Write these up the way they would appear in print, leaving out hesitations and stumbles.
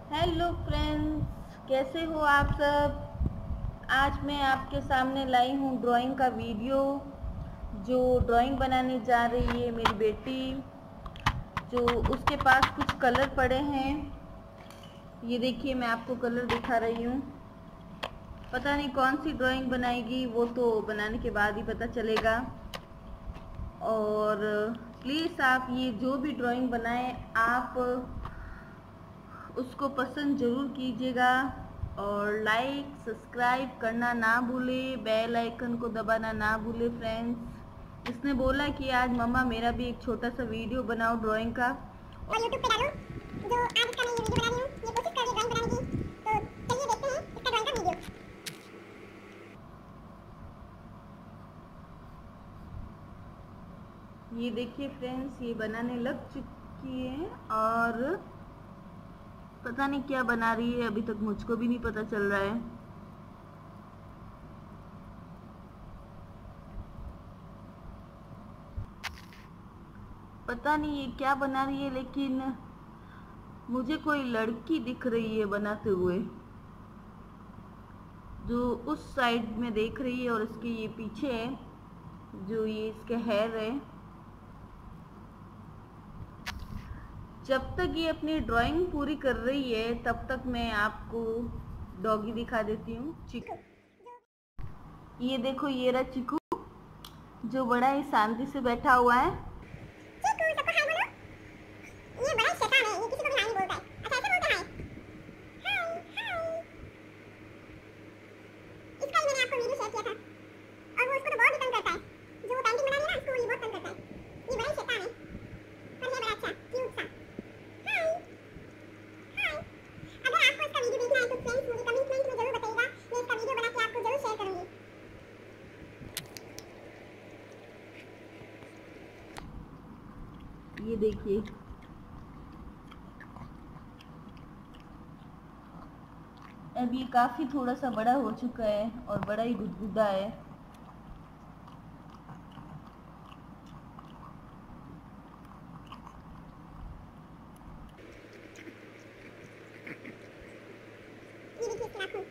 Hello friends, कैसे हो आप सब। आज मैं आपके सामने लाई हूँ ड्राइंग का वीडियो। जो ड्राइंग बनाने जा रही है मेरी बेटी, जो उसके पास कुछ कलर पड़े हैं। ये देखिए, मैं आपको कलर दिखा रही हूँ। पता नहीं कौन सी ड्राइंग बनाएगी, वो तो बनाने के बाद ही पता चलेगा। और प्लीज़ आप ये जो भी ड्राइंग बनाएं, आप उसको पसंद ज़रूर कीजिएगा और लाइक सब्सक्राइब करना ना भूलें, बेल आइकन को दबाना ना भूलें फ्रेंड्स। इसने बोला कि आज मम्मा मेरा भी एक छोटा सा वीडियो बनाओ ड्राइंग का और यूट्यूब पे डालो। जो आज इसका मैं ये वीडियो बना रही हूँ, ये कोशिश कर रही है ड्राइंग बनाने की। तो चलिए देखते हैं इसका ड्राइंग का वीडियो। ये देखिए फ्रेंड्स, ये बनाने लग चुकी है और पता नहीं क्या बना रही है, अभी तक मुझको भी नहीं पता चल रहा है। पता नहीं ये क्या बना रही है, लेकिन मुझे कोई लड़की दिख रही है बनाते हुए, जो उस साइड में देख रही है और इसके ये पीछे है, जो ये इसके हेयर है। जब तक ये अपनी ड्राइंग पूरी कर रही है तब तक मैं आपको डॉगी दिखा देती हूँ, चिकू। ये देखो, ये रहा चिकू, जो बड़ा ही शांति से बैठा हुआ है। चिकू, सबको हाय बोलो। ये बड़ा शैतान है, ये किसी को भी हाय नहीं बोलता है। अच्छा, ऐसे बोलता है हाय हाय। इसका ही मैंने आपको वीडियो शेयर किया था और वो उसको तो बहुत ही तंग करता है। जो वो पेंटिंग बना रही है ना, उसको ये बहुत तंग करता है। ये बड़ा शैतान है, पर है बड़ा अच्छा क्यूट सा। हाय हाय। अगर आपको इसका वीडियो देखना है तो फ्रेंड्स मुझे कमेंट में जरूर बताइएगा, मैं इसका वीडियो बना के आपको जरूर शेयर करूंगी। ये देखिए, अब ये काफी थोड़ा सा बड़ा हो चुका है और बड़ा ही गुदगुदा है। ये देखिए इसके नाखून।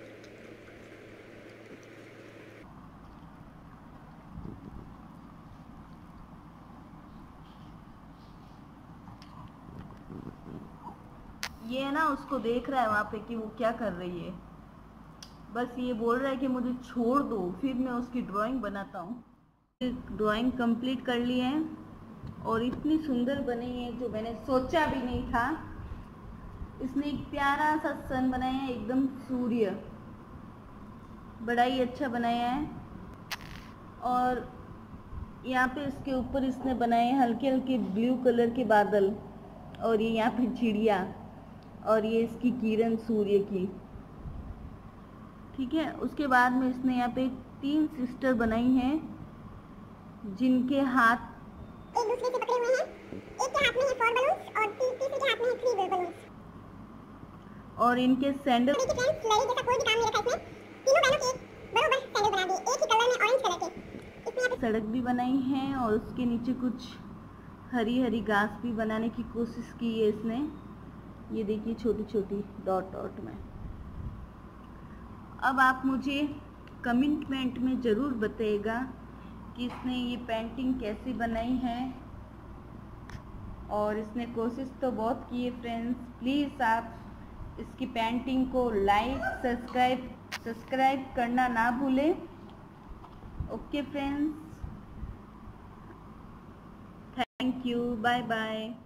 ये है ना, उसको देख रहा है वहां पे कि वो क्या कर रही है। बस ये बोल रहा है कि मुझे छोड़ दो, फिर मैं उसकी ड्राइंग बनाता हूँ। ड्राइंग कंप्लीट कर ली है और इतनी सुंदर बनी है जो मैंने सोचा भी नहीं था। इसने एक प्यारा सा सन बनाया है, एकदम सूर्य, बड़ा ही अच्छा बनाया है। और यहाँ पे इसके ऊपर इसने बनाए हल्के हल्के ब्लू कलर के बादल, और ये यहाँ पे चिड़िया, और ये इसकी किरण सूर्य की। ठीक है, उसके बाद में इसने यहाँ पे 3 सिस्टर बनाई हैं, जिनके हाथ एक दूसरे से पकड़े हुए हैं। एक के हाथ में है 4 बलून्स और तीसरे के हाथ में है 3 बलून्स। और इनके सैंडल। देखिए फ्रेंड्स, लड़ी जैसा कोई भी काम नहीं रखा इसमें। तीनों बहनों के बराबर सैंडल बना दिए, एक ही कलर में, ऑरेंज कलर के। इसमें यहाँ सड़क भी बनाई है और उसके नीचे कुछ हरी हरी घास भी बनाने की कोशिश की है इसने। ये देखिए, छोटी छोटी डॉट डॉट में। अब आप मुझे कमेंट में ज़रूर बताइएगा कि इसने ये पेंटिंग कैसी बनाई है। और इसने कोशिश तो बहुत की है फ्रेंड्स। प्लीज़ आप इसकी पेंटिंग को लाइक सब्सक्राइब करना ना भूलें। Okay friends, thank you, bye bye.